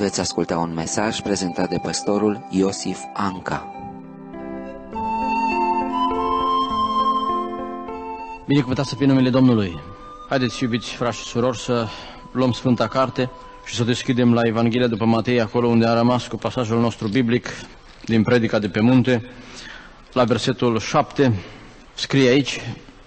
veți asculta un mesaj prezentat de păstorul Iosif Anca. Binecuvântat să fie numele Domnului! Haideți, iubiți frați și surori, să luăm Sfânta Carte și să deschidem la Evanghelia după Matei, acolo unde a rămas cu pasajul nostru biblic din Predica de pe munte, la versetul 7, scrie aici: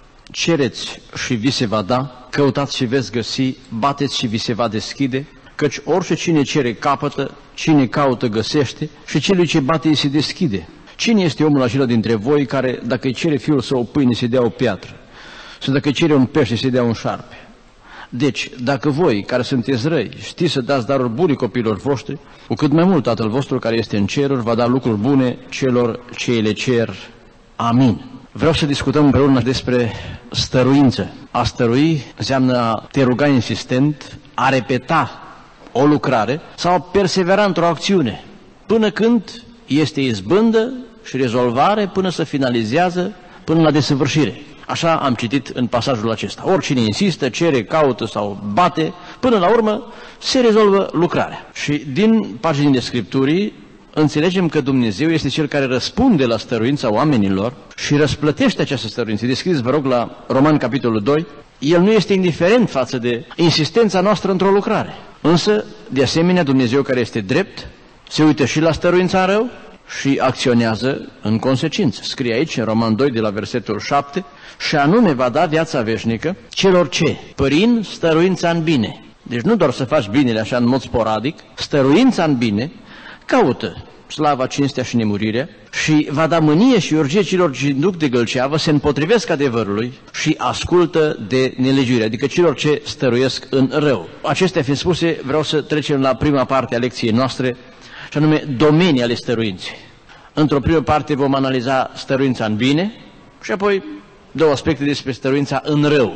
cereți și vi se va da, căutați și veți găsi, bateți și vi se va deschide, căci orice cine cere capătă, cine caută găsește și celui ce bate îi se deschide. Cine este omul acela dintre voi care, dacă îi cere fiul său o pâine, se dea o piatră? Sau dacă îi cere un pește, se dea un șarpe? Deci, dacă voi, care sunteți răi, știți să dați daruri bune copiilor voștri, cu cât mai mult Tatăl vostru care este în ceruri va da lucruri bune celor ce îi le cer. Amin. Vreau să discutăm împreună despre stăruință. A stărui înseamnă a te ruga insistent, a repeta o lucrare sau a persevera într-o acțiune, până când este izbândă și rezolvare, până se finalizează, până la desăvârșire. Așa am citit în pasajul acesta. Oricine insistă, cere, caută sau bate, până la urmă se rezolvă lucrarea. Și din paginile Scripturii înțelegem că Dumnezeu este Cel care răspunde la stăruința oamenilor și răsplătește această stăruință. Deschideți, vă rog, la Romani, capitolul 2. El nu este indiferent față de insistența noastră într-o lucrare. Însă, de asemenea, Dumnezeu care este drept, se uită și la stăruința în rău și acționează în consecință. Scrie aici, în Roman 2, de la versetul 7, și anume va da viața veșnică celor ce, prin stăruința în bine, deci nu doar să faci binele așa în mod sporadic, stăruința în bine, caută slava, cinstea și nemurirea și va da mânie și urgie celor ce duc de gălceavă, se împotrivesc adevărului și ascultă de nelegiuire, adică celor ce stăruiesc în rău. Acestea fiind spuse, vreau să trecem la prima parte a lecției noastre, și anume domenii ale stăruinței. Într-o primă parte vom analiza stăruința în bine și apoi două aspecte despre stăruința în rău.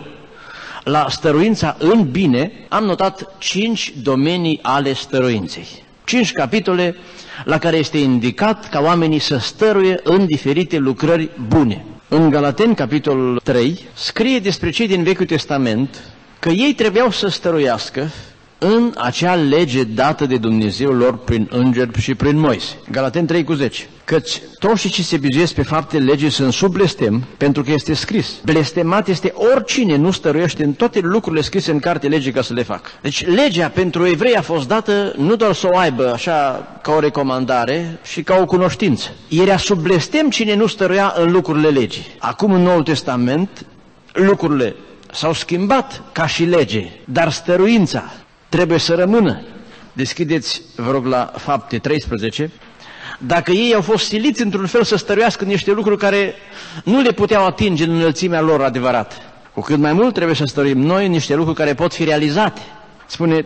La stăruința în bine am notat 5 domenii ale stăruinței. 5 capitole la care este indicat ca oamenii să stăruie în diferite lucrări bune. În Galateni, capitolul 3, scrie despre cei din Vechiul Testament că ei trebuiau să stăruiască în acea lege dată de Dumnezeu lor prin îngeri și prin Moise. Galateni 3:10. Căci toți ce se bizuiesc pe faptele legii sunt sub blestem, pentru că este scris: blestemat este oricine nu stăruiește în toate lucrurile scrise în carte legii ca să le facă. Deci legea pentru evrei a fost dată nu doar să o aibă așa ca o recomandare și ca o cunoștință. Era sub blestem cine nu stăruia în lucrurile legii. Acum în Noul Testament lucrurile s-au schimbat ca și lege, dar stăruința trebuie să rămână. Deschideți, vă rog, la Fapte 13. Dacă ei au fost siliți într-un fel să stăruiască niște lucruri care nu le puteau atinge în înălțimea lor adevărată, cu cât mai mult trebuie să stăruim noi în niște lucruri care pot fi realizate. Spune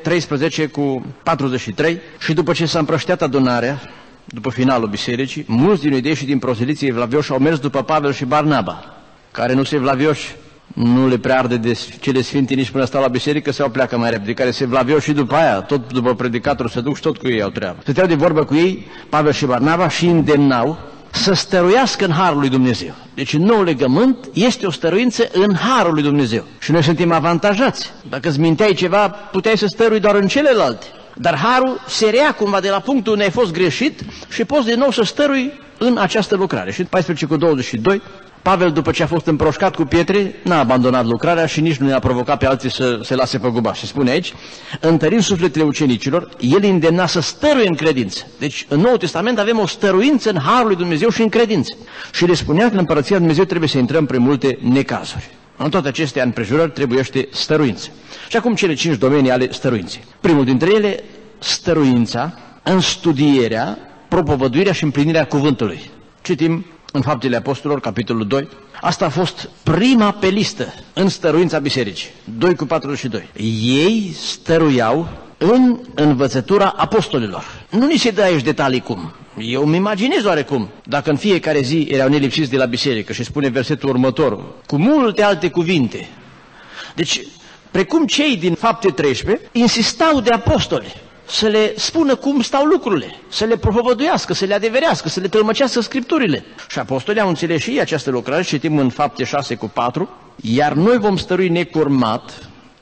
13:43, și după ce s-a împrășteat adunarea, după finalul bisericii, mulți din iudei și din proseliții evlavioși au mers după Pavel și Barnaba, care nu se evlavioși, nu le prea arde de cele sfinte nici până stau la biserică sau pleacă mai repede, care se vlaveau și după aia, tot după predicator se duc și tot cu ei au treabă. Stăteau de vorbă cu ei, Pavel și Barnaba, și îndemnau să stăruiască în harul lui Dumnezeu. Deci în nou legământ este o stăruință în harul lui Dumnezeu. Și noi suntem avantajați. Dacă îți minteai ceva, puteai să stărui doar în celelalte. Dar harul se rea cumva de la punctul unde ai fost greșit și poți din nou să stărui în această lucrare. Și 14:22, Pavel, după ce a fost împroșcat cu pietre, n-a abandonat lucrarea și nici nu i-a provocat pe alții să se lase păgubași. Și spune aici, întărind sufletele ucenicilor, el îndemna să stăruie în credință. Deci, în Noul Testament avem o stăruință în harul lui Dumnezeu și în credință. Și le spunea că în Împărăția lui Dumnezeu trebuie să intrăm prin multe necazuri. În toate acestea împrejurări trebuiește stăruință. Și acum cele 5 domenii ale stăruinței. Primul dintre ele, stăruința în studierea, propovăduirea și împlinirea cuvântului. Citim în Faptele Apostolilor, capitolul 2. Asta a fost prima pe listă în stăruința bisericii. 2:42. Ei stăruiau în învățătura apostolilor. Nu ni se dă aici detalii cum. Eu îmi imaginez oarecum, dacă în fiecare zi erau nelipsiți de la biserică și spune versetul următor, cu multe alte cuvinte. Deci, precum cei din Fapte 13, insistau de apostoli să le spună cum stau lucrurile, să le propovăduiască, să le adeverească, să le tălmăcească Scripturile. Și apostolii au înțeles și ei această lucrare, citim în Fapte 6:4, iar noi vom stărui necurmat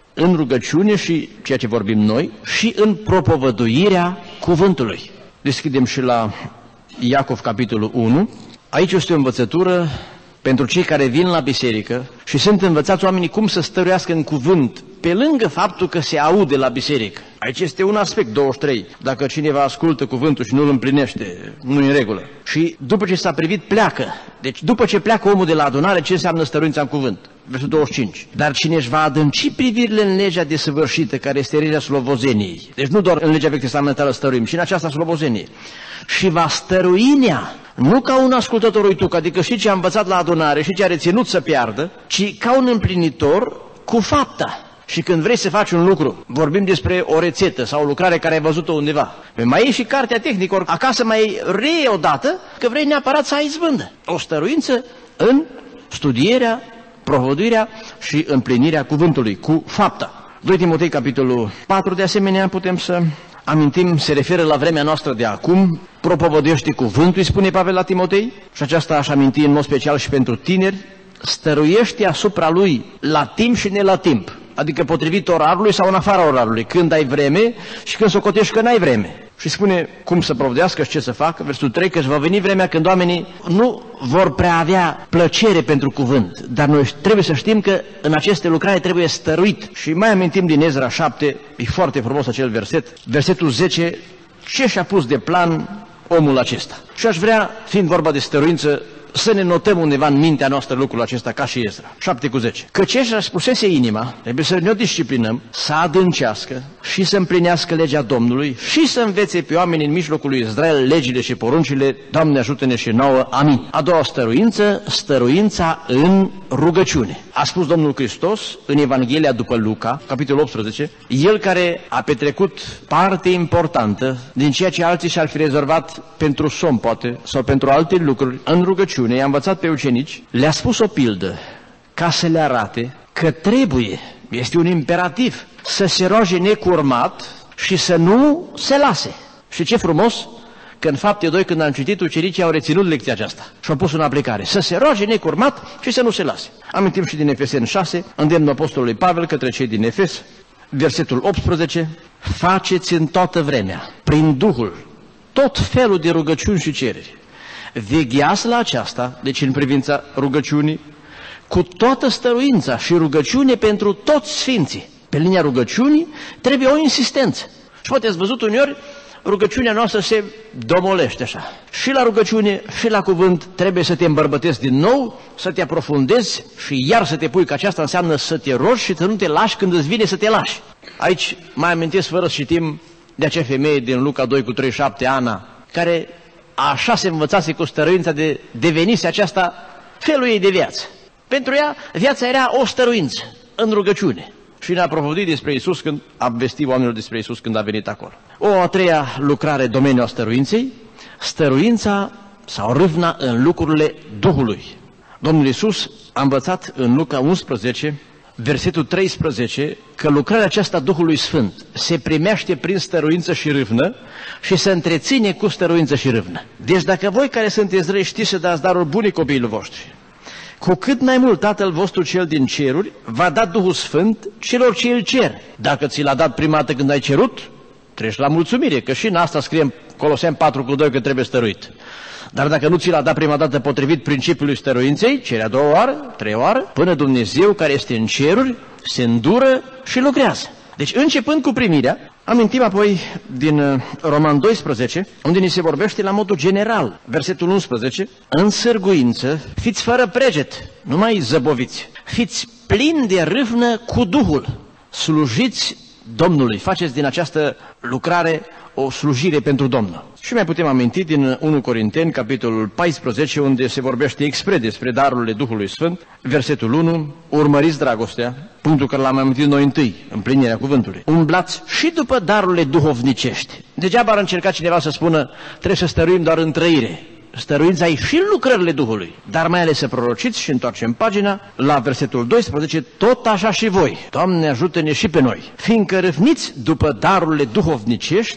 în rugăciune și ceea ce vorbim noi și în propovăduirea cuvântului. Deschidem și la Iacov, capitolul 1. Aici este o învățătură pentru cei care vin la biserică și sunt învățați oamenii cum să stăruiască în cuvânt, pe lângă faptul că se aude la biserică. Aici este un aspect, 23. Dacă cineva ascultă cuvântul și nu îl împlinește, nu e în regulă. Și după ce s-a privit, pleacă. Deci după ce pleacă omul de la adunare, ce înseamnă stăruința în cuvânt? Versul 25. Dar cine își va adânci privirile în legea desăvârșită, care este legea slovozeniei, deci nu doar în legea vechi testamentală stăruim, și în aceasta slovozenie, și va stărui în ea, nu ca un ascultător uituc, adică și ce a învățat la adunare și ce a reținut să piardă, ci ca un împlinitor cu fapta. Și când vrei să faci un lucru, vorbim despre o rețetă sau o lucrare care ai văzut-o undeva, mai iei și cartea tehnică, ori acasă mai reiei odată, că vrei neapărat să ai izbândă. O stăruință în studierea, propovăduirea și împlinirea cuvântului cu fapta. 2 Timotei, capitolul 4, de asemenea, putem să amintim, se referă la vremea noastră de acum, propovăduiește cuvântul, îi spune Pavel la Timotei, și aceasta aș aminti în mod special și pentru tineri, stăruiește asupra lui la timp și ne la timp, adică potrivit orarului sau în afara orarului, când ai vreme și când socotești că n-ai vreme. Și spune cum să propovăduiască și ce să facă, versul 3, că își va veni vremea când oamenii nu vor prea avea plăcere pentru cuvânt, dar noi trebuie să știm că în aceste lucrare trebuie stăruit. Și mai amintim din Ezra 7, e foarte frumos acel verset, versetul 10, ce și-a pus de plan omul acesta. Și aș vrea, fiind vorba de stăruință, să ne notăm undeva în mintea noastră lucrul acesta ca și Ezra. 7:10. Că ce își răspusese inima, trebuie să ne o disciplinăm, să adâncească și să împlinească legea Domnului și să învețe pe oameni în mijlocul lui Israel legile și poruncile. Doamne, ajută-ne și nouă. Amin. A doua stăruință, stăruința în rugăciune. A spus Domnul Hristos în Evanghelia după Luca, capitolul 18, El care a petrecut parte importantă din ceea ce alții și-ar fi rezervat pentru somn, poate, sau pentru alte lucruri, în rugăciune, i-a învățat pe ucenici, le-a spus o pildă ca să le arate că trebuie, este un imperativ, să se roage necurmat și să nu se lase. Și ce frumos că în Fapte 2, când am citit, ucenicii au reținut lecția aceasta și au pus în aplicare. Să se roage necurmat și să nu se lase. Amintim și din Efeseni 6, îndemnul apostolului Pavel către cei din Efes, versetul 18, faceți în toată vremea, prin Duhul, tot felul de rugăciuni și cereri. Vegheați la aceasta, deci în privința rugăciunii, cu toată stăruința și rugăciune pentru toți sfinții. Pe linia rugăciunii trebuie o insistență. Și poate ați văzut uneori, rugăciunea noastră se domolește așa. Și la rugăciune și la cuvânt trebuie să te îmbărbătezi din nou, să te aprofundezi și iar să te pui, că aceasta înseamnă să te rogi și să nu te lași când îți vine să te lași. Aici mai amintesc fără să citim de acea femeie din Luca 2:37, Ana, care așa se învățase cu stăruința de devenise aceasta felul ei de viață. Pentru ea, viața era o stăruință în rugăciune. Și ne-a propovăduit despre Iisus când a vestit oamenilor despre Iisus când a venit acolo. O a treia lucrare, domeniul stăruinței, stăruința sau râvna în lucrurile Duhului. Domnul Iisus a învățat în Luca 11, versetul 13, că lucrarea aceasta Duhului Sfânt se primește prin stăruință și râvnă și se întreține cu stăruință și râvnă. Deci dacă voi care sunteți răi știți să dați daruri bune copiilor voștri, cu cât mai mult Tatăl vostru cel din ceruri va da Duhul Sfânt celor ce îl cer. Dacă ți l-a dat prima dată când ai cerut, treci la mulțumire, că și în asta scrie în Coloseni 4:2 că trebuie stăruit. Dar dacă nu ți l-a dat prima dată potrivit principiului stăruinței, cere a doua oară, treia oară, până Dumnezeu care este în ceruri se îndură și lucrează. Deci începând cu primirea, amintim apoi din Roman 12, unde ni se vorbește la modul general, versetul 11, în sârguință fiți fără preget, nu mai zăboviți, fiți plini de râvnă cu Duhul, slujiți Domnului, faceți din această lucrare o slujire pentru Domnul. Și mai putem aminti din 1 Corinteni, capitolul 14, unde se vorbește expres despre darurile Duhului Sfânt, versetul 1, urmăriți dragostea, punctul care l-am amintit noi întâi, împlinirea cuvântului. Umblați și după darurile duhovnicești. Degeaba ar încerca cineva să spună, trebuie să stăruim doar în trăire. Stăruința e și în lucrările Duhului, dar mai ales să prorociți și întoarcem pagina la versetul 12, tot așa și voi. Doamne, ajută-ne și pe noi, fiindcă râvniți după darurile duhovnicești,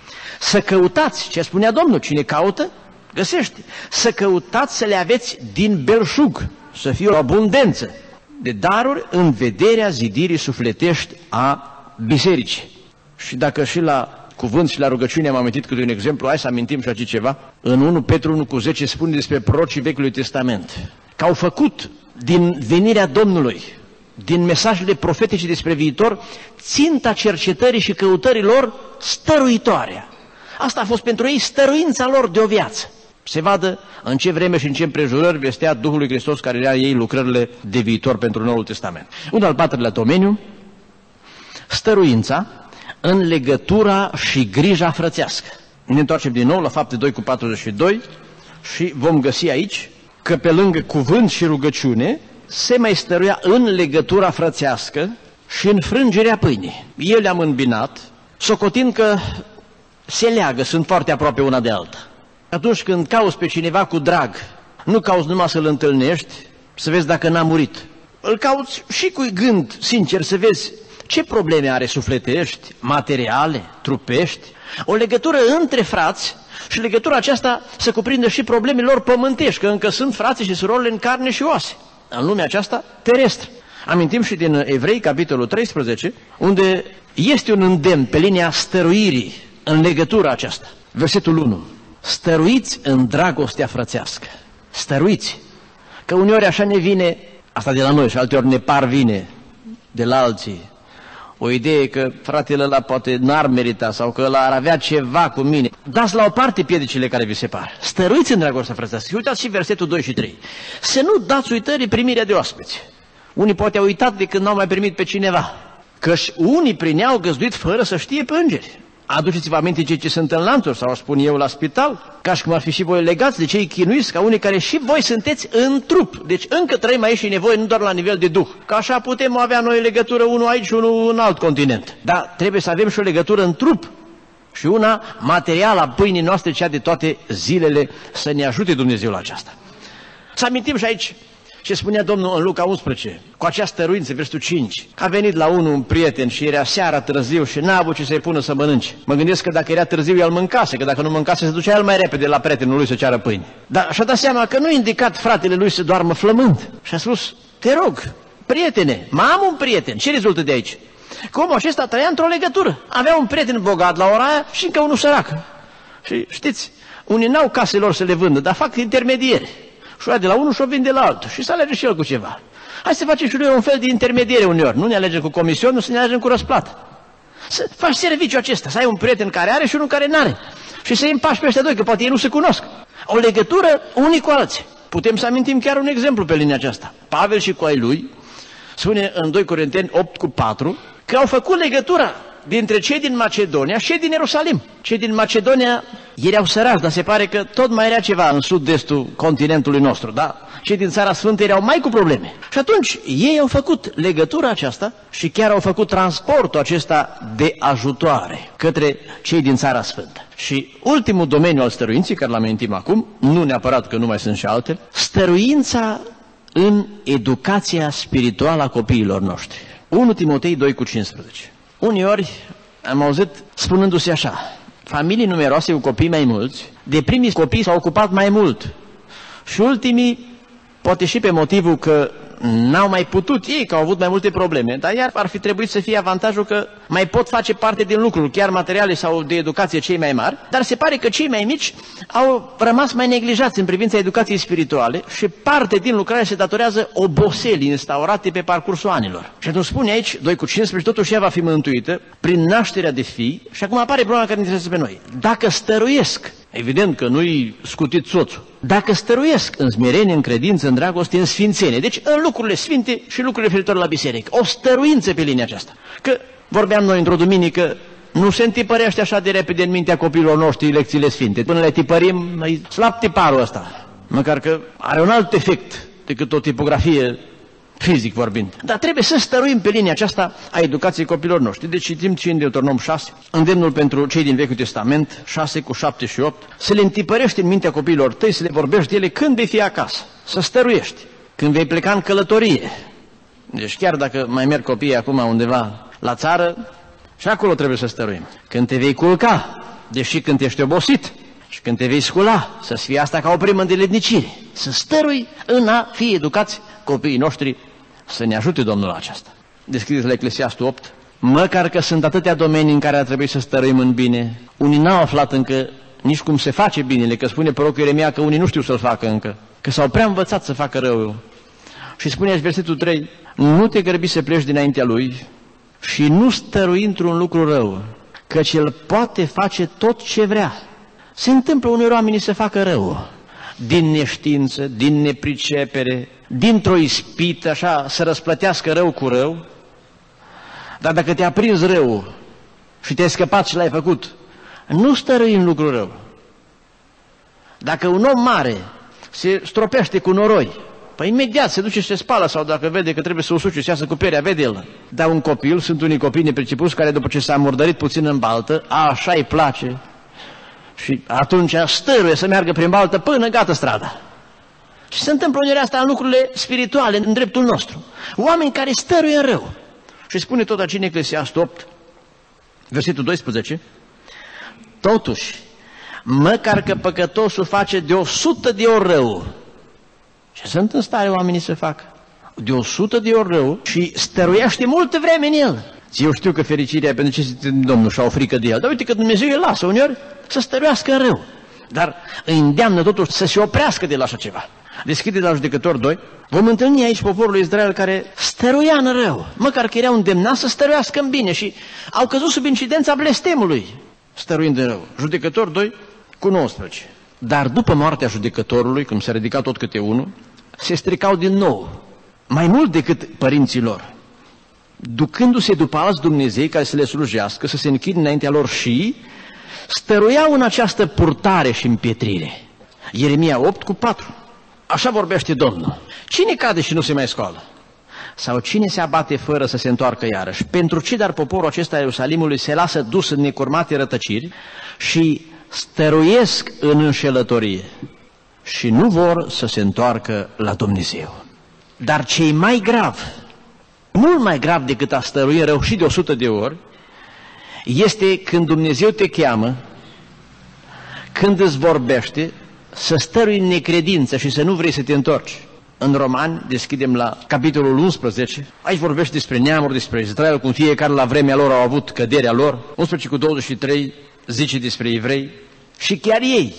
să căutați, ce spunea Domnul, cine caută, găsește, să căutați să le aveți din belșug, să fie o abundență. de daruri în vederea zidirii sufletești a bisericii. Și dacă și la cuvânt și la rugăciune am amintit câte un exemplu, hai să amintim și aici ceva. În 1 Petru 1:10 spune despre prorocii Vechiului Testament că au făcut din venirea Domnului, din mesajele profetice despre viitor, ținta cercetării și căutării lor stăruitoare. Asta a fost pentru ei stăruința lor de o viață. Se vadă în ce vreme și în ce împrejurări vestea Duhul lui Hristos care era ei lucrările de viitor pentru Noul Testament. Un al patrulea domeniu, stăruința în legătura și grija frățească. Ne întoarcem din nou la Fapte 2:42 și vom găsi aici că pe lângă cuvânt și rugăciune se mai stăruia în legătura frățească și în frângerea pâinii. Eu le-am îmbinat, socotind că se leagă, sunt foarte aproape una de alta. Atunci când cauți pe cineva cu drag, nu cauți numai să-l întâlnești, să vezi dacă n-a murit. Îl cauți și cu gând sincer să vezi ce probleme are sufletești, materiale, trupești. O legătură între frați și legătura aceasta se cuprinde și problemele lor pământești, că încă sunt frații și surorile în carne și oase, în lumea aceasta terestră. Amintim și din Evrei, capitolul 13, unde este un îndemn pe linia stăruirii în legătura aceasta. Versetul 1. Stăruiți în dragostea frățească. Stăruiți. Că uneori așa ne vine, asta de la noi și alteori ne parvine de la alții, o idee că fratele ăla poate n-ar merita sau că ăla ar avea ceva cu mine. Dați la o parte piedicile care vi se par. Stăruiți în dragostea frățească. Și uitați și versetul 2 și 3. Să nu dați uitării primirea de oaspeți. Unii poate au uitat de când n-au mai primit pe cineva. Căci unii prin ea au găzduit fără să știe pe îngeri. Aduceți-vă aminte cei ce sunt în lanțuri sau spun eu la spital, ca și cum ar fi și voi legați de cei chinuiți, ca unii care și voi sunteți în trup. Deci încă trăim aici și nevoie nu doar la nivel de duh. Că așa putem avea noi legătură unul aici și unul în alt continent. Dar trebuie să avem și o legătură în trup și una materială a pâinii noastre, cea de toate zilele, să ne ajute Dumnezeu la aceasta. Să amintim și aici ce spunea Domnul în Luca 11, cu această stăruință, versetul 5. A venit la unul un prieten și era seara târziu și n-a avut ce să-i pună să mănânce. Mă gândesc că dacă era târziu, el mâncase, că dacă nu mâncase, se ducea el mai repede la prietenul lui să ceară pâine. Dar și-a dat seama că nu a indicat fratele lui să doarmă flămând. Și a spus, te rog, prietene, am un prieten, ce rezultă de aici? Că omul acesta trăia într-o legătură. Avea un prieten bogat la ora aia și încă unul sărac. Și știți, unii n-au casele lor să le vândă, dar fac intermediere. Și o de la unul și o vinde la altul și să alege și el cu ceva. Hai să facem și noi un fel de intermediere uneori. Nu ne alegem cu comision, nu să ne alegem cu răsplată. Să faci serviciul acesta, să ai un prieten care are și unul care n-are. Și să îi împași pe ăștia doi, că poate ei nu se cunosc. O legătură unii cu alții. Putem să amintim chiar un exemplu pe linia aceasta. Pavel și cu ai lui spune în 2 Corinteni 8:4 că au făcut legătura dintre cei din Macedonia și cei din Ierusalim. Cei din Macedonia erau săraci, dar se pare că tot mai era ceva în sud-estul continentului nostru, da? Cei din Țara Sfântă erau mai cu probleme. Și atunci ei au făcut legătura aceasta și chiar au făcut transportul acesta de ajutoare către cei din Țara Sfântă. Și ultimul domeniu al stăruinței, care l amintim acum, nu neapărat că nu mai sunt și altele, stăruința în educația spirituală a copiilor noștri. 1 Timotei 2:15. Uneori am auzit spunându-se așa, familii numeroase cu copii mai mulți, de primii copii s-au ocupat mai mult și ultimii, poate și pe motivul că n-au mai putut ei, că au avut mai multe probleme, dar iar ar fi trebuit să fie avantajul că mai pot face parte din lucruri, chiar materiale sau de educație cei mai mari, dar se pare că cei mai mici au rămas mai neglijați în privința educației spirituale și parte din lucrare se datorează oboselii instaurate pe parcursul anilor. Și atunci spune aici, 2:15, totuși ea va fi mântuită prin nașterea de fii și acum apare problema care ne interesează pe noi. Dacă stăruiesc, evident că nu-i scutit soțul, dacă stăruiesc în smerenie, în credință, în dragoste, în sfințenie, deci în lucrurile sfinte și lucrurile referitoare la biserică, o stăruință pe linia aceasta. Că vorbeam noi într-o duminică, nu se întipărește așa de repede în mintea copiilor noștri lecțiile sfinte. Până le tipărim, e slab tiparul ăsta, măcar că are un alt efect decât o tipografie fizic vorbind. Dar trebuie să stăruim pe linia aceasta a educației copilor noștri. Deci citim și în Deuteronom 6, îndemnul pentru cei din Vechiul Testament, 6:7 și 8, să le întipărești în mintea copiilor tăi, să le vorbești de ele când vei fi acasă, să stăruiești, când vei pleca în călătorie. Deci chiar dacă mai merg copiii acum undeva la țară, și acolo trebuie să stăruim. Când te vei culca, deși când ești obosit, și când te vei scula, să-ți fie asta ca o primă îndeletnicire. Să stărui în a fi educați copiii noștri Să ne ajute Domnul la aceasta. Deschideți la Eclesiastul 8. Măcar că sunt atâtea domenii în care ar trebui să stăruim în bine, unii n-au aflat încă nici cum se face binele, că spune prorocul Ieremia că unii nu știu să-l facă încă, că s-au prea învățat să facă rău. Și spune aici versetul 3, nu te grăbi să pleci dinaintea lui și nu stărui într-un lucru rău, căci el poate face tot ce vrea. Se întâmplă unor oameni să facă rău, din neștiință, din nepricepere, dintr-o ispită, așa, să răsplătească rău cu rău. Dar dacă te-a prins rău și te-ai scăpat și l-ai făcut, nu stărui în lucru rău. Dacă un om mare se stropește cu noroi, păi imediat se duce și se spală, sau dacă vede că trebuie să usuce, să iasă cu perea, vede el. Dar un copil, sunt unii copii nepricepuți care după ce s-a murdărit puțin în baltă, așa îi place și atunci stăruie să meargă prin baltă până gata strada. Și se întâmplă uneori asta în lucrurile spirituale, în dreptul nostru. Oameni care stăruie în rău. Și spune tot aici în Eclesiastul 8, versetul 12, totuși, măcar că păcătosul face de 100 de ori rău, ce sunt în stare oamenii să facă? De 100 de ori rău și stăruiește multă vreme în el. Eu știu că fericirea e pentru ce zice Domnul și au frică de el, dar uite că Dumnezeu îl lasă uneori să stăruiască în rău, dar îi îndeamnă totuși să se oprească de la așa ceva. Deschide la Judecători 2, vom întâlni aici poporul lui Israel care stăruia în rău, măcar că erau îndemnați să stăruiască în bine și au căzut sub incidența blestemului, stăruind în rău. Judecători 2 cu 19. Dar după moartea judecătorului, când s-a ridicat tot câte unul, se stricau din nou, mai mult decât părinții lor, ducându-se după alți Dumnezei care să le slujească, să se închidă înaintea lor și stăruiau în această purtare și împietrire. Ieremia 8 cu 4. Așa vorbește Domnul. Cine cade și nu se mai scoală? Sau cine se abate fără să se întoarcă iarăși? Pentru ce dar poporul acesta Ierusalimului se lasă dus în necurmate rătăciri și stăruiesc în înșelătorie și nu vor să se întoarcă la Dumnezeu? Dar cei mai grav, mult mai grav decât a stărui în rău și de 100 de ori, este când Dumnezeu te cheamă, când îți vorbește, să stărui în necredință și să nu vrei să te întorci. În Romani, deschidem la capitolul 11, aici vorbește despre neamuri, despre Israel, cum fiecare la vremea lor au avut căderea lor. 11 cu 23 zice despre evrei și chiar ei,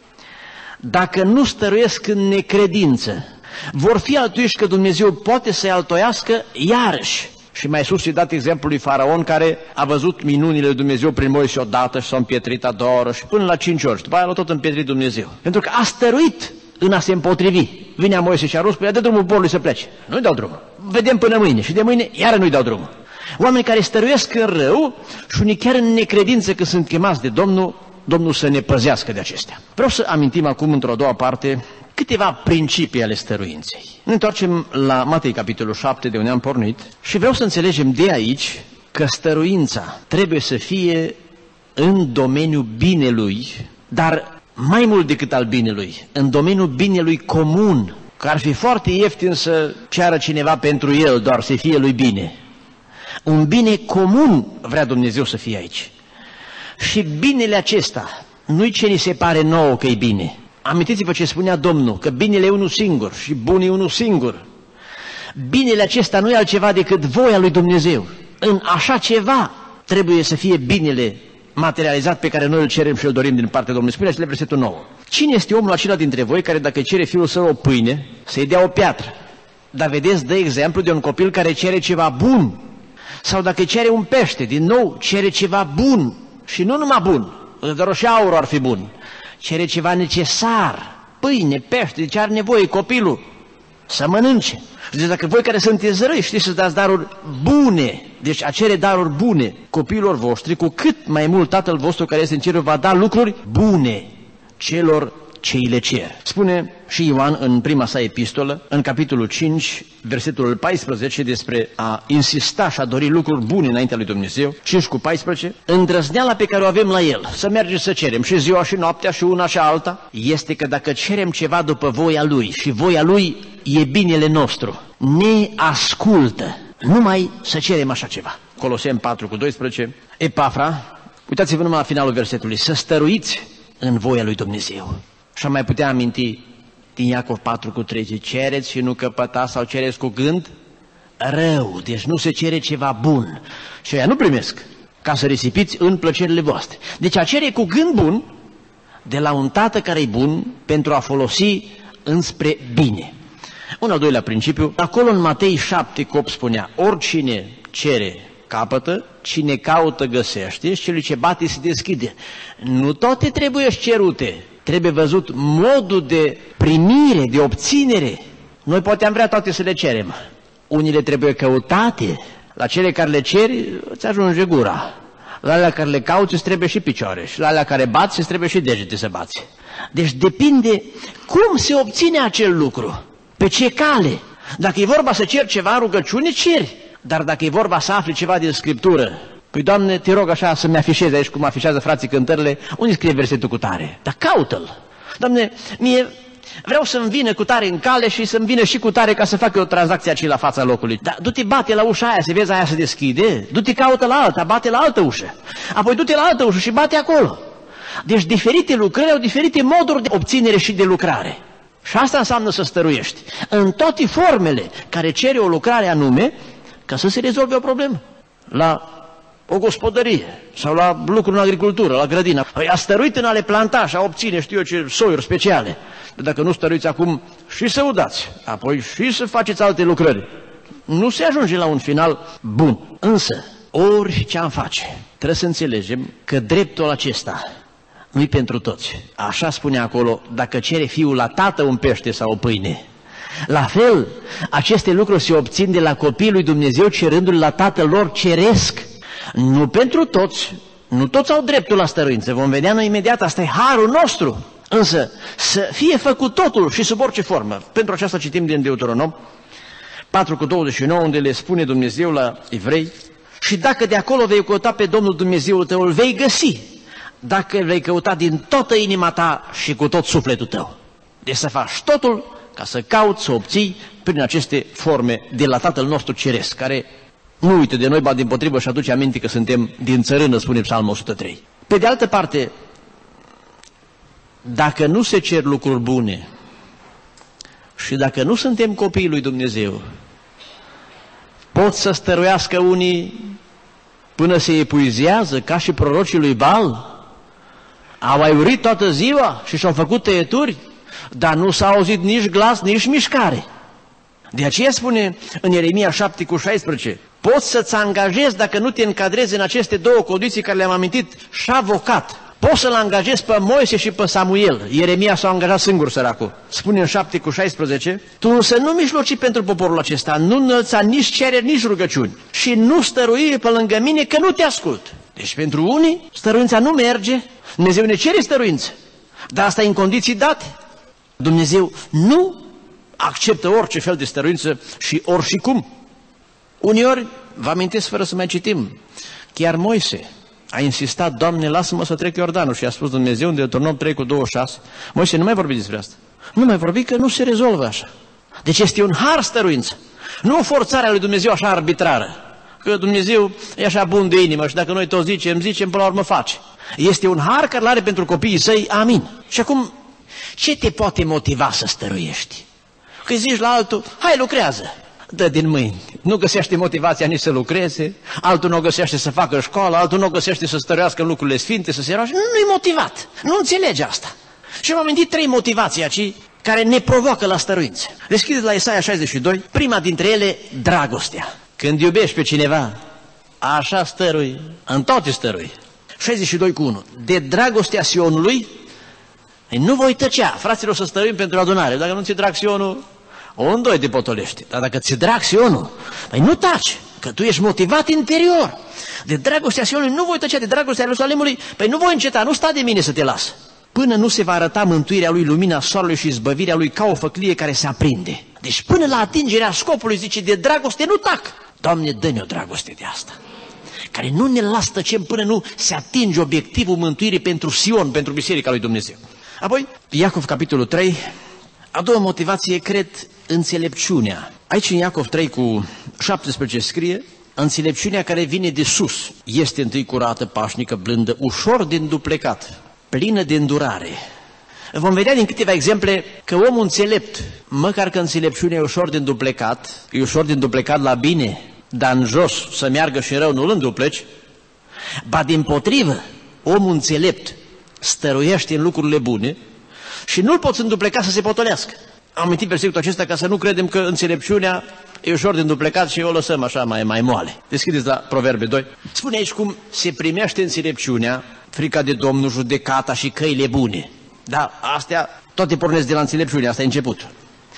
dacă nu stăruiesc în necredință, vor fi altuiși că Dumnezeu poate să-i altoiască iarăși. Și mai sus i-a dat exemplul lui Faraon, care a văzut minunile lui Dumnezeu prin Moise odată și s-a împietrit a doua oră și până la 5 ori. Și după aia l-a tot împietrit Dumnezeu. Pentru că a stăruit în a se împotrivi. Vinea Moise și a rus, dă drumul poporului să plece. Nu-i dau drumul. Vedem până mâine și de mâine iară nu-i dau drumul. Oameni care stăruiesc în rău și unii chiar în necredință că sunt chemați de Domnul să ne păzească de acestea. Vreau să amintim acum într-o a doua parte câteva principii ale stăruinței. Ne întoarcem la Matei, capitolul 7, de unde am pornit, și vreau să înțelegem de aici că stăruința trebuie să fie în domeniul binelui, dar mai mult decât al binelui, în domeniul binelui comun, că ar fi foarte ieftin să ceară cineva pentru el doar să fie lui bine. Un bine comun vrea Dumnezeu să fie aici. Și binele acesta nu-i ce ni se pare nouă că e bine. Amintiți-vă ce spunea Domnul, că binele e unul singur și bun e unul singur. Binele acesta nu e altceva decât voia lui Dumnezeu. În așa ceva trebuie să fie binele materializat pe care noi îl cerem și îl dorim din partea Domnului. Spune la versetul 9. Cine este omul acela dintre voi care dacă cere fiul său o pâine, să-i dea o piatră? Dar vedeți, dă exemplu de un copil care cere ceva bun. Sau dacă cere un pește, din nou cere ceva bun. Și nu numai bun, dar și aurul ar fi bun. Cere ceva necesar, pâine, pește, de ce are nevoie copilul? Să mănânce. Și deci dacă voi care sunteți răi știți să dați daruri bune, deci a cere daruri bune copiilor voștri, cu cât mai mult Tatăl vostru care este în cer va da lucruri bune celor ce îi le cer. Spune și Ioan în prima sa epistolă, în capitolul 5, versetul 14, despre a insista și a dori lucruri bune înaintea lui Dumnezeu, 5 cu 14, îndrăzneala pe care o avem la El, să mergem să cerem și ziua și noaptea și una și alta, este că dacă cerem ceva după voia Lui și voia Lui e binele nostru, ne ascultă, numai să cerem așa ceva. Coloseni 4 cu 12, Epafra, uitați-vă numai la finalul versetului, să stăruiți în voia lui Dumnezeu. Și am mai putea aminti din Iacov 4 cu 3, cereți și nu căpătați sau cereți cu gând rău, deci nu se cere ceva bun. Și ăia nu primesc, ca să risipiți în plăcerile voastre. Deci a cere cu gând bun de la un tată care e bun pentru a folosi înspre bine. Un al doilea principiu, acolo în Matei 7:8 spunea, oricine cere capătă, cine caută găsește și celui ce bate se deschide. Nu toate trebuie cerute, trebuie văzut modul de primire, de obținere. Noi poate am vrea toate să le cerem. Unile trebuie căutate, la cele care le ceri îți ajunge gura. La alea care le cauți îți trebuie și picioare și la alea care bați îți trebuie și degete să bați. Deci depinde cum se obține acel lucru, pe ce cale. Dacă e vorba să ceri ceva în rugăciune, ceri. Dar dacă e vorba să afli ceva din Scriptură, păi Doamne, te rog așa să-mi afișezi aici cum afișează frații cântările, unde scrie versetul cu tare? Dar caută-l. Doamne, mie vreau să-mi vină cu tare în cale și să-mi vină și cu tare ca să fac o tranzacție aici la fața locului. Dar du-te, bate la ușa aia, să vezi aia se deschide, du-te, caută la alta, bate la altă ușă. Apoi du-te la altă ușă și bate acolo. Deci diferite lucrări au diferite moduri de obținere și de lucrare. Și asta înseamnă să stăruiești în toate formele care cere o lucrare anume ca să se rezolve o problemă. La o gospodărie sau la lucru în agricultură, la grădină. A stăruit în a le planta și a obține, știu eu ce, soiuri speciale. Dacă nu stăruiți acum și să udați, apoi și să faceți alte lucrări, nu se ajunge la un final bun. Însă, orice am face, trebuie să înțelegem că dreptul acesta nu-i pentru toți. Așa spune acolo, dacă cere fiul la tată un pește sau o pâine. La fel, aceste lucruri se obțin de la copiii lui Dumnezeu cerându-l la Tatăl lor ceresc. Nu pentru toți, nu toți au dreptul la stăruință, vom vedea noi imediat, asta e harul nostru. Însă să fie făcut totul și sub orice formă. Pentru aceasta citim din Deuteronom 4:29, unde le spune Dumnezeu la evrei, și dacă de acolo vei căuta pe Domnul Dumnezeul tău, îl vei găsi, dacă îl vei căuta din toată inima ta și cu tot sufletul tău. Deci să faci totul ca să cauți, să obții prin aceste forme de la Tatăl nostru Ceresc, care nu uită de noi, ba dimpotrivă și aduce aminte că suntem din țărână, spune Psalmul 103. Pe de altă parte, dacă nu se cer lucruri bune și dacă nu suntem copiii lui Dumnezeu, pot să stăruiască unii până se epuizează, ca și prorocii lui Baal. Au aiurit toată ziua și și-au făcut tăieturi, dar nu s-a auzit nici glas, nici mișcare. De aceea spune în Ieremia 7:16, poți să-ți angajezi, dacă nu te încadrezi în aceste două condiții care le-am amintit, și avocat. Poți să-l angajezi pe Moise și pe Samuel. Ieremia s-a angajat singur, săracul. Spune în 7:16, tu însă nu mijloci pentru poporul acesta, nu înălța nici cereri, nici rugăciuni și nu stărui pe lângă mine că nu te ascult. Deci pentru unii stăruința nu merge, Dumnezeu ne cere stăruință, dar asta e în condiții date. Dumnezeu nu acceptă orice fel de stăruință și oricum. Uneori, vă amintesc fără să mai citim, chiar Moise a insistat, Doamne, lasă-mă să trec Iordanul, și a spus Dumnezeu în Deuteronom 3:26, Moise, nu mai vorbi despre asta. Nu mai vorbi că nu se rezolvă așa. Deci este un har stăruință, nu o forțare a lui Dumnezeu așa arbitrară, că Dumnezeu e așa bun de inimă și dacă noi toți zicem, până la urmă face. Este un har care l-are pentru copiii săi, amin. Și acum, ce te poate motiva să stăruiești? Că zici la altul, hai lucrează, dă din mâini. Nu găsește motivația nici să lucreze, altul nu o găsește să facă școală, altul nu o găsește să stăruiască în lucrurile sfinte, să se roage. Nu-i motivat, nu înțelege asta. Și am amintit 3 motivații aici care ne provoacă la stăruință. Deschideți la Isaia 62, prima dintre ele, dragostea. Când iubești pe cineva, așa stărui, în toate stărui. 62:1, de dragostea Sionului, nu voi tăcea, fraților, să stăruim pentru adunare. Dacă nu ți-e drag Sionul, ondoi te potolește. Dar dacă ți-e drag Sionul, păi nu taci, că tu ești motivat interior. De dragostea Sionului nu voi tăcea, de dragostea Ierusalimului, păi nu voi înceta, nu sta de mine să te las. Până nu se va arăta mântuirea lui, lumina soarelui și izbăvirea lui ca o făclie care se aprinde. Deci până la atingerea scopului, zice, de dragoste nu tac. Doamne, dă-ne o dragoste de asta, care nu ne lasă tăcem până nu se atinge obiectivul mântuirii pentru Sion, pentru Biserica lui Dumnezeu. Apoi, Iacov, capitolul 3, a doua motivație, cred, înțelepciunea. Aici în Iacov 3:17 scrie, înțelepciunea care vine de sus este întâi curată, pașnică, blândă, ușor de înduplecat, plină de îndurare. Vom vedea din câteva exemple că omul înțelept, măcar că înțelepciunea e ușor de înduplecat, e ușor de înduplecat la bine, dar în jos să meargă și rău nu-l îndupleci, ba dimpotrivă, omul înțelept stăruiește în lucrurile bune și nu-l poți îndupleca să se potolească. Am amintit versetul acesta ca să nu credem că înțelepciunea e ușor de înduplecat și o lăsăm așa mai moale. Deschideți la Proverbe 2. Spune aici cum se primește înțelepciunea, frica de Domnul, judecata și căile bune. Da, astea toate pornesc de la înțelepciune, asta e începutul.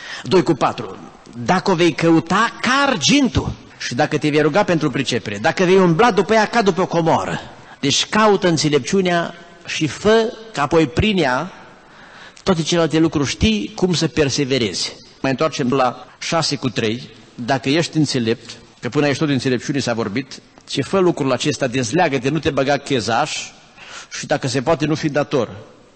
2:4. Dacă o vei căuta ca argintul și dacă te vei ruga pentru pricepere, dacă vei umbla după ea ca după o comoră. Deci caută înțelepciunea și fă că apoi prin ea toate celelalte lucruri știi cum să perseverezi. Mai întoarcem la 6:3. Dacă ești înțelept, că până aici tot de înțelepciune s-a vorbit, ce fă lucrul acesta, dezleagă-te, nu te băga chezaș și dacă se poate nu fi dator.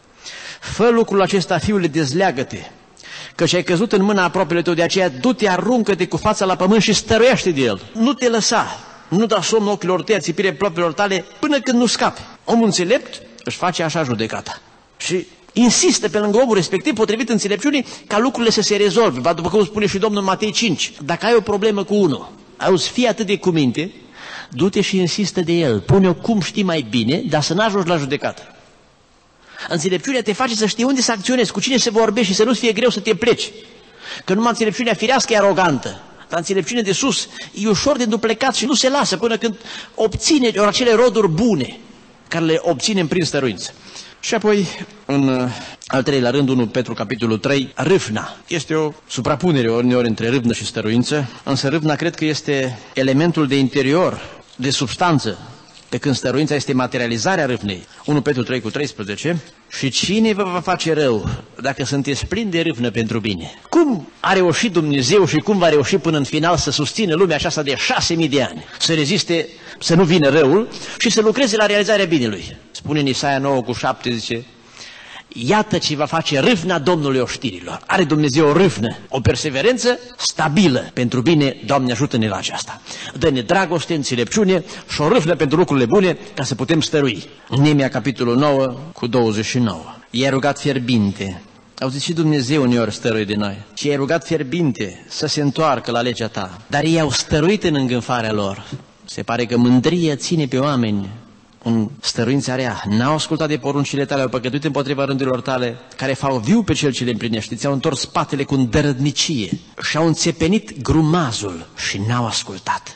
Fă lucrul acesta, fiule, dezleagă-te, căci ai căzut în mâna aproapele tău, de aceea du-te, aruncă-te cu fața la pământ și stăruiește de el. Nu te lăsa, nu da somn ochilor tăi, țipire propriilor tale, până când nu scapi. Omul înțelept își face așa judecata și insistă pe lângă omul respectiv, potrivit înțelepciunii, ca lucrurile să se rezolve. După cum spune și Domnul în Matei 5, dacă ai o problemă cu unul, auzi, fii atât de cuminte, du-te și insistă de el, pune-o cum știi mai bine, dar să n-ajungi la judecată. Înțelepciunea te face să știi unde să acționezi, cu cine să vorbești și să nu-ți fie greu să te pleci. Că numai înțelepciunea firească e arogantă, dar înțelepciunea de sus e ușor de înduplecat și nu se lasă până când obține acele roduri bune care le obținem prin stăruință. Și apoi, în al treilea rând, 1 Petru, capitolul 3, râvna. Este o suprapunere uneori între râvnă și stăruință, însă râvna cred că este elementul de interior, de substanță, pe când stăruința este materializarea râvnei. 1 Petru 3:13. Și cine vă va face rău dacă sunteți plini de râvnă pentru bine? Cum a reușit Dumnezeu și cum va reuși până în final să susțină lumea aceasta de 6.000 de ani? Să reziste, să nu vină răul și să lucreze la realizarea binelui. Spune în Isaia 9:7, zice, iată ce va face râvna Domnului oștirilor. Are Dumnezeu o râvnă, o perseverență stabilă pentru bine. Doamne, ajută-ne la aceasta. Dă-ne dragoste, înțelepciune și o râvnă pentru lucrurile bune ca să putem stărui. Neemia, capitolul 9:29. I-a rugat fierbinte. Auziți, și Dumnezeu uneori stăruie de noi. Și i-a rugat fierbinte să se întoarcă la legea ta. Dar ei au stăruit în îngânfarea lor. Se pare că mândria ține pe oameni în stăruința rea, n-au ascultat de poruncile tale, au păcătuit împotriva rândurilor tale, care fac viu pe cel ce le împlinește, ți-au întors spatele cu îndărădnicie și-au înțepenit grumazul și n-au ascultat.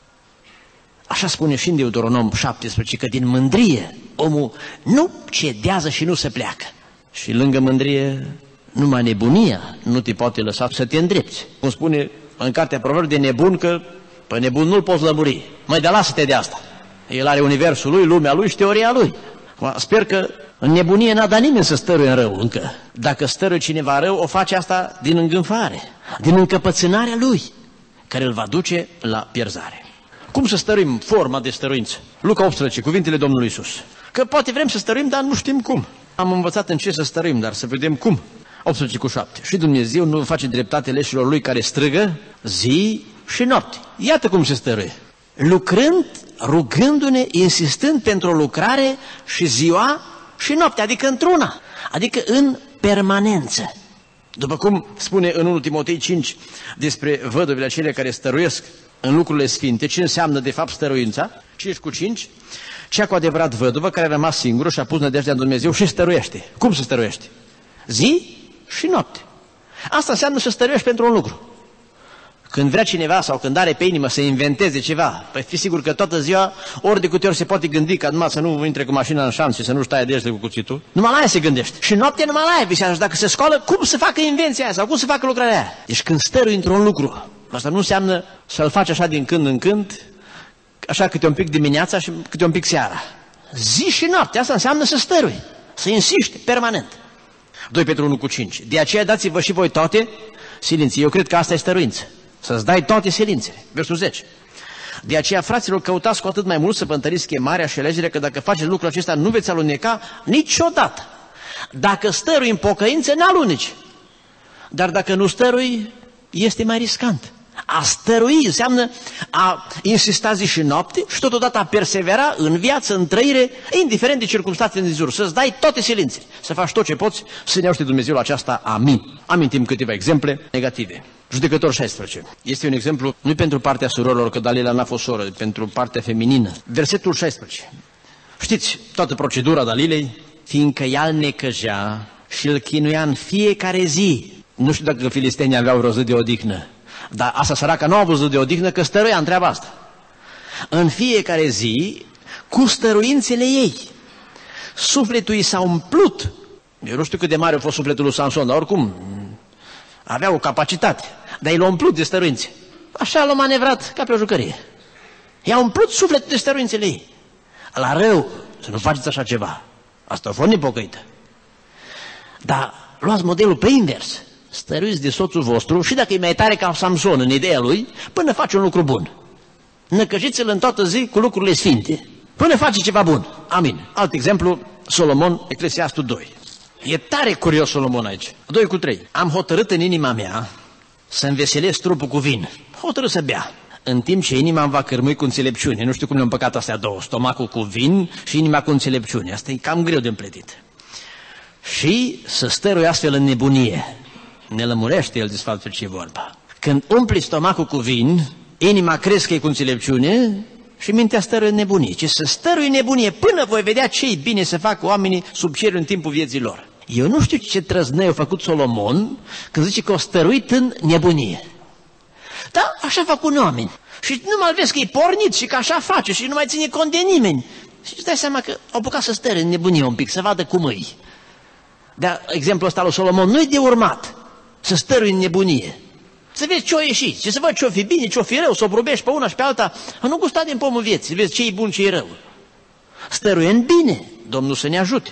Așa spune și în Deuteronom 17, că din mândrie omul nu cedează și nu se pleacă. Și lângă mândrie, numai nebunia nu te poate lăsa să te îndrepți. Cum spune în cartea Proverbe de nebun, că pe nebun nu-l poți lămuri. Măi, dar lasă-te de asta. El are universul lui, lumea lui și teoria lui. Sper că în nebunie n-a dat nimeni să stăruie în rău încă. Dacă stăruie cineva rău, o face asta din îngânfare, din încăpățânarea lui, care îl va duce la pierzare. Cum să stăruim? Forma de stăruință. Luca 18, cuvintele Domnului Iisus. Că poate vrem să stăruim, dar nu știm cum. Am învățat în ce să stăruim, dar să vedem cum. 18:7. Și Dumnezeu nu face dreptate leșilor lui care strigă zi și noapte. Iată cum se stăruie. Lucrând, rugându-ne, insistând pentru o lucrare și ziua și noaptea, adică într-una, adică în permanență. După cum spune în 1 Timotei 5 despre văduvele acelea care stăruiesc în lucrurile sfinte, ce înseamnă de fapt stăruința, 5:5, cea cu adevărat văduvă care a rămas singură și a pus nădejdea în Dumnezeu și stăruiește. Cum să stăruiește? Zi și noapte. Asta înseamnă să stăruiești pentru un lucru. Când vrea cineva sau când are pe inimă să inventeze ceva, păi fi sigur că toată ziua, ori de câte ori se poate gândi ca numai să nu intre cu mașina în șanț și să nu-și taie degetele cu cuțitul, numai la aia se gândește. Și noaptea numai la aia visează. Dacă se scoală, cum să facă invenția aia sau cum să facă lucrarea aia? Deci când stărui într-un lucru, asta nu înseamnă să-l faci așa din când în când, așa câte un pic dimineața și câte un pic seara. Zi și noapte, asta înseamnă să stărui, să insiști permanent. 2 Petru 1:5. De aceea dați-vă și voi toate silinții. Eu cred că asta e stăruință. Să-ți dai toate silințele. Versul 10. De aceea, fraților, căutați cu atât mai mult să vă întăriți chemarea și alegerea, că dacă faceți lucrul acesta, nu veți aluneca niciodată. Dacă stărui în pocăință, n-aluneci. Dar dacă nu stărui, este mai riscant. A stărui înseamnă a insista zi și noapte și totodată a persevera în viață, în trăire, indiferent de circunstanțele din jur, să-ți dai toate silințele, să faci tot ce poți, să ne ajute Dumnezeu la aceasta. Amin. Amintim câteva exemple negative. Judecător 16. Este un exemplu, nu pentru partea surorilor, că Dalila n-a fost soră, pentru partea feminină. Versetul 16. Știți toată procedura Dalilei? Fiindcă ea îl necăjea și îl chinuia în fiecare zi. Nu știu dacă filistenii aveau vreo zi de odihnă, dar asta săraca nu a avut zi de odihnă, că stăruia în treaba asta. În fiecare zi, cu stăruințele ei, sufletul i s-a umplut. Eu nu știu cât de mare a fost sufletul lui Samson, dar oricum avea o capacitate, dar el l-a umplut de stăruințe. Așa l-a manevrat ca pe o jucărie. I-a umplut sufletul de stăruințele ei. La rău, să nu faceți așa ceva. Asta a fost nepocăită. Dar luați modelul pe invers. Stăruiți de soțul vostru și dacă e mai tare ca Samson în ideea lui, până face un lucru bun. Năcăjiți-l în toată zi cu lucrurile sfinte, până face ceva bun. Amin. Alt exemplu, Solomon, Eclesiastul 2. E tare curios Solomon aici. 2:3. Am hotărât în inima mea să înveselesc trupul cu vin. Hotărât să bea. În timp ce inima îmi va cărmui cu înțelepciune. Nu știu cum le-am împăcat astea două, stomacul cu vin și inima cu înțelepciune. Asta e cam greu de împletit. Și să stărui astfel în nebunie. Ne lămurește el despre ce e vorba. Când umpli stomacul cu vin, inima crește cu înțelepciune și mintea stăruie în nebunie. Ce să stărui în nebunie până voi vedea ce-i bine să facă oamenii sub cer în timpul vieții lor. Eu nu știu ce trăznăi a făcut Solomon când zice că a stăruit în nebunie. Dar așa fac un oameni. Și nu mai vezi că e pornit și că așa face și nu mai ține cont de nimeni. Și îți dai seama că au apucat să stăre în nebunie un pic, să vadă cum îi. Dar exemplul ăsta lui Solomon nu-i de urmat. Să stărui în nebunie. Să vezi ce-o ieșit și să văd ce-o fi bine, ce-o fi rău, să o probești pe una și pe alta. A nu gusta din pomul vieții, să vezi ce-i bun, ce-i rău. Stăruie în bine, Domnul să ne ajute.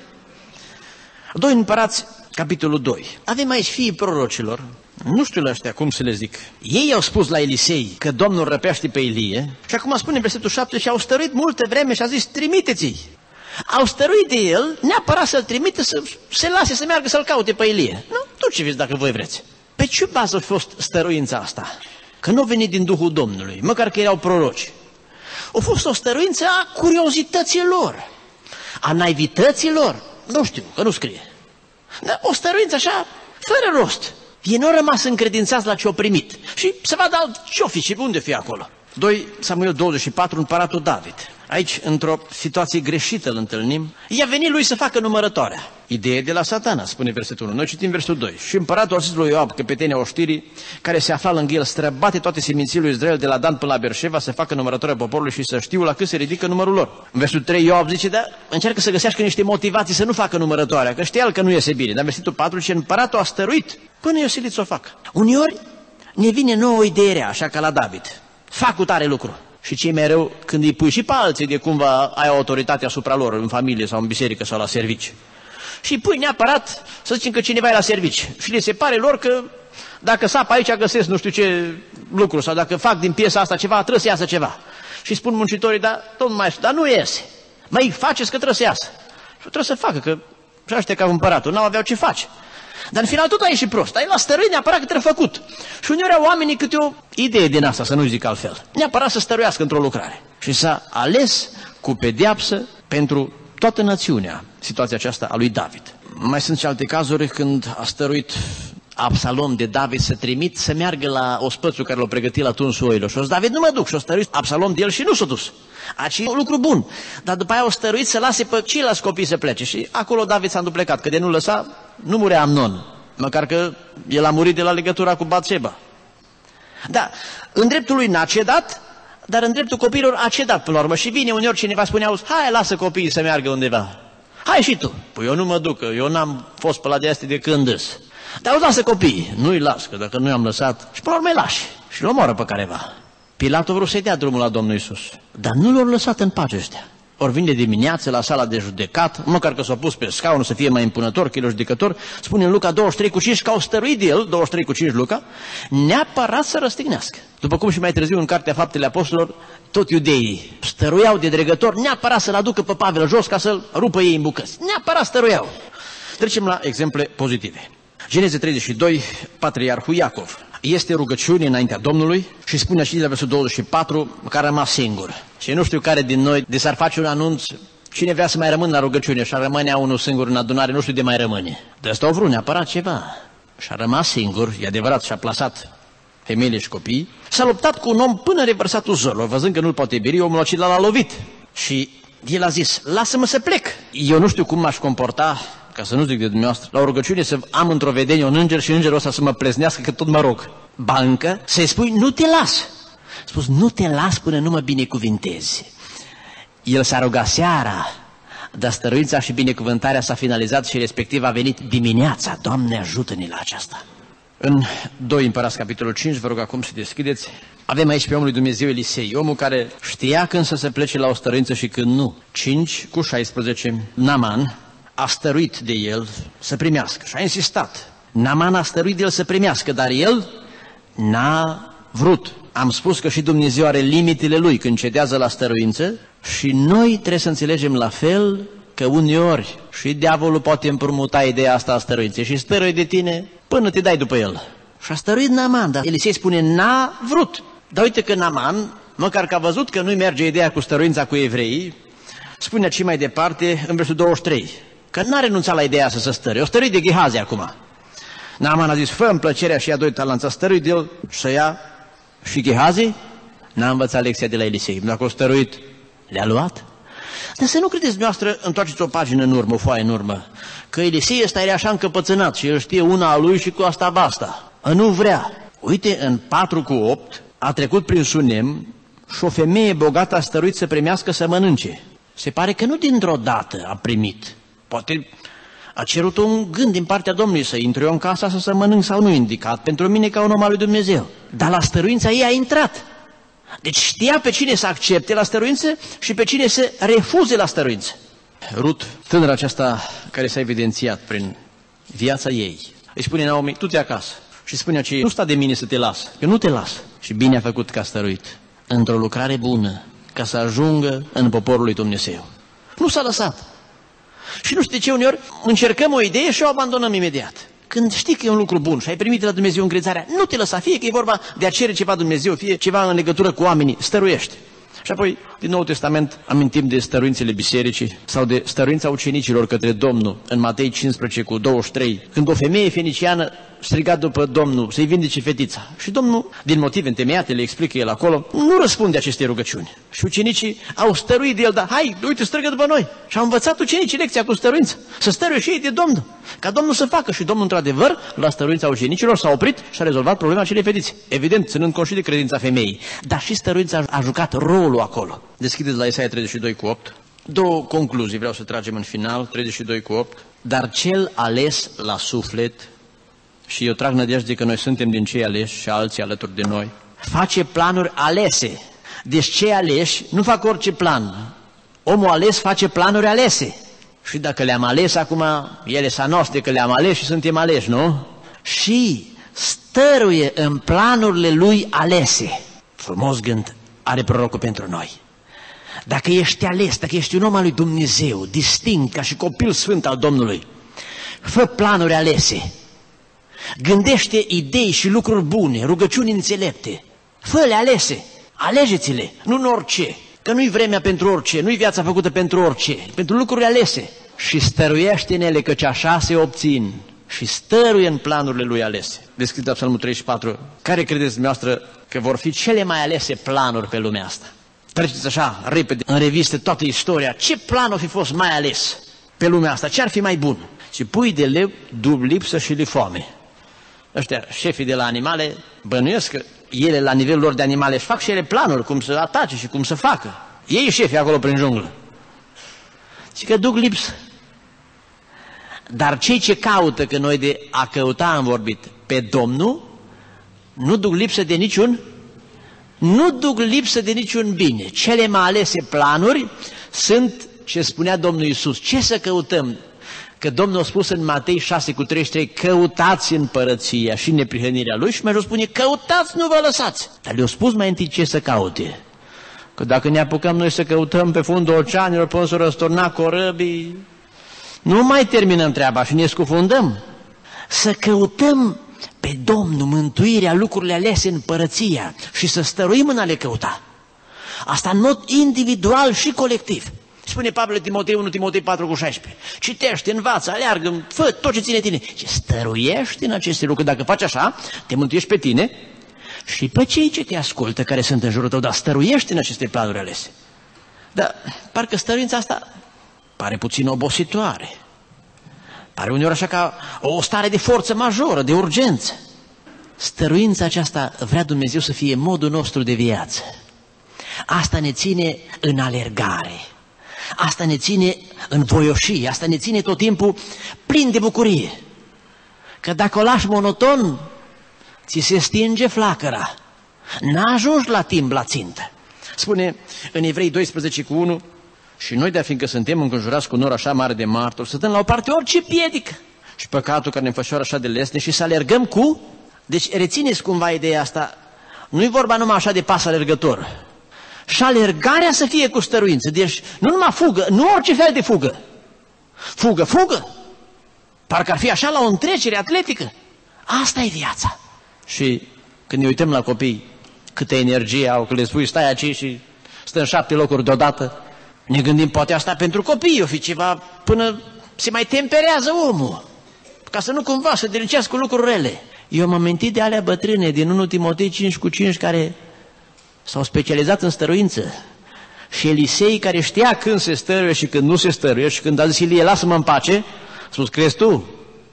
2 Împărați, capitolul 2. Avem aici fiii prorocilor, nu știu la ăștia cum să le zic. Ei au spus la Elisei că Domnul răpește pe Ilie și acum spune în versetul 7 și au stăruit multă vreme și a zis trimiteți-i. Au stăruit de el, neapărat să-l trimite, să se lase să meargă să-l caute pe Ilie. Nu, tu ce vezi dacă voi vreți. Pe ce bază a fost stăruința asta? Că nu a venit din Duhul Domnului, măcar că erau proroci. A fost o stăruință a curiozității lor, a naivității lor, nu știu, că nu scrie. Dar o stăruință așa, fără rost. Ei nu au rămas încredințați la ce au primit. Și se vadă ce-o fi și unde fi acolo. 2 Samuel 24, împăratul David. Aici, într-o situație greșită îl întâlnim. I-a venit lui să facă numărătoarea. Idee de la Satana, spune versetul 1. Noi citim versetul 2. Și împăratul a zis lui Ioab, căpetenia oștirii, care se afla lângă el, străbate toate seminții lui Israel de la Dan până la Berșeva să facă numărătoarea poporului și să știu la cât se ridică numărul lor. În versetul 3 Ioab zice, da, încearcă să găsească niște motivații să nu facă numărătoarea, că știa el că nu iese bine. Dar versetul 4 zice, împăratul a stăruit până i-a silit să o facă. Uneori ne vine nouă idee rea, așa ca la David. Fac cu tare lucru. Și ce mai rău când îi pui și pe alții de cumva ai autoritate asupra lor în familie sau în biserică sau la servici. Și îi pui neapărat să zicem că cineva e la servici. Și le se pare lor că dacă sap aici găsesc nu știu ce lucru sau dacă fac din piesa asta ceva, trebuie să iasă ceva. Și spun muncitorii, domnul maestru, dar nu iese. Mai faceți că trebuie să iasă. Și trebuie să facă, că și ăștia ca împăratul n-au aveau ce face. Dar în final tot a ieșit prost. Ai la stăruit neapărat că trebuie făcut. Și uneori au oamenii câte o idee din asta, să nu zic altfel. Neapărat să stăruiască într-o lucrare. Și s-a ales cu pedeapsă pentru toată națiunea situația aceasta a lui David. Mai sunt și alte cazuri când a stăruit Absalom de David să trimit să meargă la ospățul care l-a pregătit la tunsul oilor. Și o zis, David, nu mă duc. Și o stăruit Absalom de el și nu s-a dus. Aici e un lucru bun. Dar după aia o stăruit să lase pe ceilalți copii să plece. Și acolo David s-a înduplecat, că de nu lăsa, nu murea Amnon. Măcar că el a murit de la legătura cu Batseba. Da, în dreptul lui n-a cedat, dar în dreptul copiilor a cedat până la urmă. Și vine uneori cineva spune, auzi, hai, lasă copiii să meargă undeva. Hai și tu. Păi eu nu mă duc, eu n-am fost pe la de astea de când îs. Dar auzi, lasă copiii. Nu-i las, că dacă nu i-am lăsat, și până la urmă îi lași. Și l-o omoară pe careva. Pilat a vrut să-i dea drumul la Domnul Iisus, dar nu l-au lăsat în pace ăștia. Ori vine dimineață la sala de judecat, măcar că s-a pus pe scaun să fie mai impunător, că el judecător, spune în Luca 23:5 că au stăruit de el, 23:5 Luca, neapărat să răstignească. După cum și mai târziu în Cartea Faptele Apostolilor, tot iudeii stăruiau de dregător, neapărat să-l aducă pe Pavel jos ca să-l rupă ei în bucăți. Neapărat stăruiau. Trecem la exemple pozitive. Geneze 32, patriarhul Iacov. este rugăciune înaintea Domnului și spune și de la versul 24 că a rămas singur. Și nu știu care din noi, de s-ar face un anunț, cine vrea să mai rămână la rugăciune și ar rămâne unul singur în adunare, nu știu de mai rămâne. De asta au vrut neapărat ceva. Și a rămas singur, e adevărat, și-a plasat femeile și copii. S-a luptat cu un om până revărsatul zorilor, văzând că nu-l poate beri, omul acela l-a lovit. Și el a zis, lasă-mă să plec. Eu nu știu cum m-aș comporta, ca să nu zic de dumneavoastră, la o rugăciune să am într-o vedenie un înger și îngerul ăsta să mă pleznească că tot mă rog. Ba încă să-i spui, nu te las. A spus, nu te las până nu mă binecuvintezi. El s-a rugat seara, dar stăruința și binecuvântarea s-a finalizat și respectiv a venit dimineața. Doamne, ajută-ne la aceasta. În 2 Împărați, capitolul 5, vă rog acum să deschideți. Avem aici pe omul lui Dumnezeu Elisei, omul care știa când să se plece la o stăruință și când nu. 5:16, Naaman a stăruit de el să primească și a insistat. Naaman a stăruit de el să primească, dar el n-a vrut. Am spus că și Dumnezeu are limitele lui când cedează la stăruință și noi trebuie să înțelegem la fel că uneori și diavolul poate împrumuta ideea asta a stăruinței și stăruie de tine până te dai după el. Și a stăruit Naaman, dar Elisei spune n-a vrut. Dar uite că Naaman, măcar că a văzut că nu-i merge ideea cu stăruința cu evreii, spune aici mai departe în versul 23, că n-a renunțat la ideea să se stăruie, o stăruit de Gehazi acum. Naaman a zis, fă-mi plăcerea și ia 2 talanți, a stăruit de el să ia și Gehazi n-a învățat lecția de la Elisei. Dacă o stăruit, le-a luat. Dar să nu credeți dumneavoastră, întoarceți o pagină în urmă, o foaie în urmă, că Elisei ăsta era așa încăpățânat și el știe una a lui și cu asta basta. Nu vrea. Uite, în 4:8 a trecut prin Sunem și o femeie bogată a stăruit să primească să mănânce. Se pare că nu dintr-o dată a primit. Poate a cerut un gând din partea Domnului să intre eu în casa să mănânc sau nu indicat. Pentru mine ca un om al lui Dumnezeu. Dar la stăruința ei a intrat. Deci știa pe cine să accepte la stăruință și pe cine să refuze la stăruință. Rut, tânăra aceasta care s-a evidențiat prin viața ei, îi spune Naomi, tu te acasă. Și spune aceea, nu sta de mine să te las, că nu te las. Și bine a făcut că a stăruit într-o lucrare bună, ca să ajungă în poporul lui Dumnezeu. Nu s-a lăsat. Și nu știu de ce uneori încercăm o idee și o abandonăm imediat. Când știi că e un lucru bun și ai primit de la Dumnezeu încredințarea, nu te lăsa, fie că e vorba de a cere ceva Dumnezeu, fie ceva în legătură cu oamenii, stăruiește. Și apoi, din Noul Testament, amintim de stăruințele bisericii sau de stăruința ucenicilor către Domnul în Matei 15:23, când o femeie feniciană striga după Domnul să-i vindece fetița. Și Domnul, din motive întemeiate, le explică el acolo, nu răspunde aceste rugăciuni. Și ucenicii au stăruit de el, dar hai, uite, strigă după noi. Și au învățat ucenicii lecția cu stăruință, să stăruie și ei de Domnul, ca Domnul să facă. Și Domnul, într-adevăr, la stăruința ucenicilor s-a oprit și a rezolvat problema acelei fetițe. Evident, ținând cont și de credința femeii. Dar și stăruința a jucat rolul acolo. Deschideți la Isaia 32:8. Două concluzii vreau să tragem în final, 32:8. Dar cel ales la suflet, și eu trag nădejde că noi suntem din cei aleși și alții alături de noi, face planuri alese. Deci cei aleși nu fac orice plan. Omul ales face planuri alese. Și dacă le-am ales acum, ele s-a noastre că le-am ales și suntem aleși, nu? Și stăruie în planurile lui alese. Frumos gând are prorocul pentru noi. Dacă ești ales, dacă ești un om al lui Dumnezeu, distinct ca și copil sfânt al Domnului, fă planuri alese. Gândește idei și lucruri bune, rugăciuni înțelepte. Fă-le alese, alegeți-le, nu în orice, că nu-i vremea pentru orice, nu-i viața făcută pentru orice, pentru lucruri alese. Și stăruiește în ele, căci așa se obțin. Și stăruie în planurile lui alese. Descris la Psalmul 34. Care credeți dumneavoastră că vor fi cele mai alese planuri pe lumea asta? Treceți așa, repede, în revistă toată istoria. Ce plan o fi fost mai ales pe lumea asta? Ce ar fi mai bun? Și pui de leu, dub lipsă și de foame. Ăștia, șefii de la animale, bănuiesc că ele, la nivelul lor de animale, își fac și ele planuri, cum să atace și cum să facă. Ei șefii acolo prin junglă. Și că duc lipsă. Dar cei ce caută, că noi de a căuta am vorbit, pe Domnul, nu duc lipsă de niciun bine. Cele mai alese planuri sunt, ce spunea Domnul Iisus, ce să căutăm? Că Domnul a spus în Matei 6:33, căutați împărăția și neprihănirea Lui și mai jos spune, căutați, nu vă lăsați. Dar le-a spus mai întâi ce să caute. Că dacă ne apucăm noi să căutăm pe fundul oceanilor, până să răsturna corăbii, nu mai terminăm treaba și ne scufundăm. Să căutăm pe Domnul, mântuirea, lucrurile alese, împărăția și să stăruim în a le căuta. Asta în mod individual și colectiv. Spune Pavel Timotei 1 Timotei 4:16. Citește, învață, aleargă, fă tot ce ține tine. Și stăruiești în aceste lucruri. Dacă faci așa, te mântuiești pe tine și pe cei ce te ascultă, care sunt în jurul tău, dar stăruiești în aceste planuri alese. Dar parcă stăruința asta pare puțin obositoare. Pare uneori așa ca o stare de forță majoră, de urgență. Stăruința aceasta vrea Dumnezeu să fie modul nostru de viață. Asta ne ține în alergare. Asta ne ține în voioșie. Asta ne ține tot timpul plin de bucurie. Că dacă o lași monoton, ți se stinge flacăra. N-ajungi la timp la țintă. Spune în Evrei 12:1, și noi, de-a fiindcă suntem înconjurați cu un nor așa mare de martori, să dăm la o parte orice piedică și păcatul care ne înfășoară așa de lesne și să alergăm cu... Deci rețineți cumva ideea asta, nu-i vorba numai așa de pas alergător. Și alergarea să fie cu stăruință, deci nu numai fugă, nu orice fel de fugă. Fugă, parcă ar fi așa la o întrecere atletică. Asta e viața. Și când ne uităm la copii, câtă energie au, că le spui stai aici și stă în 7 locuri deodată, ne gândim poate asta pentru copii, o fi ceva până se mai temperează omul, ca să nu cumva să delicească cu lucruri rele. Eu m-am amintit de alea bătrâne din 1 Timotei 5:5 care s-au specializat în stăruință. Și Elisei, care știa când se stăruie și când nu se stăruie, și când a zis Ilie, lasă-mă în pace, a spus, crezi tu?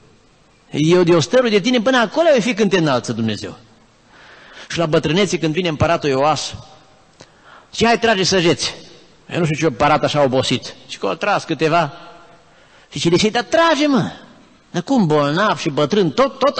Eu de o stărui de tine până acolo voi fi când te înalță Dumnezeu. Și la bătrânețe, când vine împăratul Ioas, și hai trage săgeți. Eu nu știu ce împărat așa obosit. Și că o tras câteva. Și Elisei, dar trage, mă. Dar cum bolnav și bătrân, tot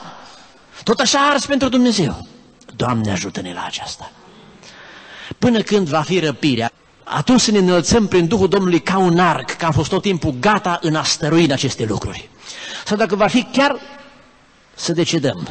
așa ars pentru Dumnezeu. Doamne, ajută-ne la aceasta. Până când va fi răpirea, atunci să ne înălțăm prin Duhul Domnului ca un arc, că am fost tot timpul gata în a stărui în aceste lucruri. Sau dacă va fi chiar să decedăm.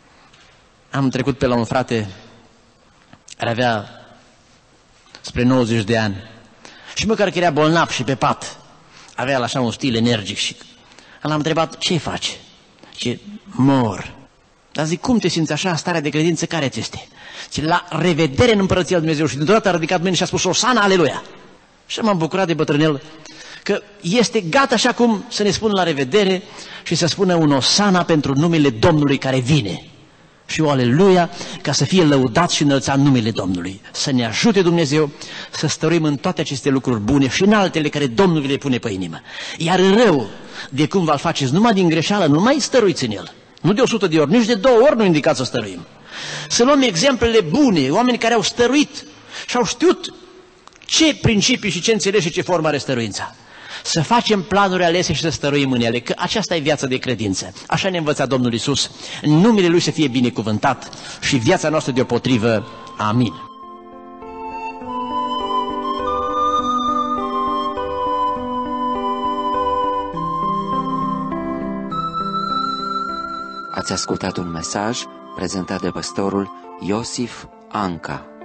Am trecut pe la un frate care avea spre 90 de ani și măcar că era bolnav și pe pat, avea așa un stil energic și l-am întrebat, ce faci? Ce mor. Dar zic, cum te simți așa, starea de credință care ți este? Și la revedere în Împărăția lui Dumnezeu. Și dintr-o dată a ridicat mâini și a spus, Osana, aleluia! Și m-am bucurat de bătrânel că este gata așa cum să ne spună la revedere și să spună un Osana pentru numele Domnului care vine. Și o aleluia, ca să fie lăudat și înălțat numele Domnului. Să ne ajute Dumnezeu să stăruim în toate aceste lucruri bune și în altele care Domnul le pune pe inimă. Iar în rău, de cum va-l faceți numai din greșeală, nu mai stăruiți în el. Nu de 100 de ori, nici de 2 ori nu indicați să stăruim. Să luăm exemplele bune, oameni care au stăruit și au știut ce principii și ce înțelegi și ce formă are stăruința. Să facem planuri alese și să stăruim în ele, că aceasta e viața de credință. Așa ne învăța Domnul Iisus. În numele Lui să fie binecuvântat și viața noastră deopotrivă. Amin. Ați ascultat un mesaj prezentat de pastorul Iosif Anca.